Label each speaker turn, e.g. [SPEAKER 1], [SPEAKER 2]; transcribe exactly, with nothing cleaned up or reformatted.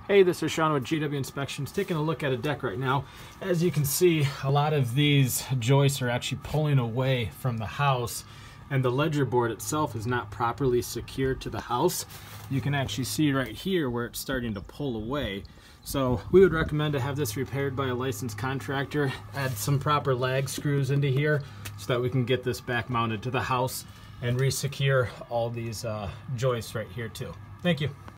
[SPEAKER 1] Hey, this is Sean with G W Inspections, taking a look at a deck right now. As you can see, a lot of these joists are actually pulling away from the house, and the ledger board itself is not properly secured to the house. You can actually see right here where it's starting to pull away. So we would recommend to have this repaired by a licensed contractor. Add some proper lag screws into here so that we can get this back mounted to the house and re-secure all these uh, joists right here too. Thank you.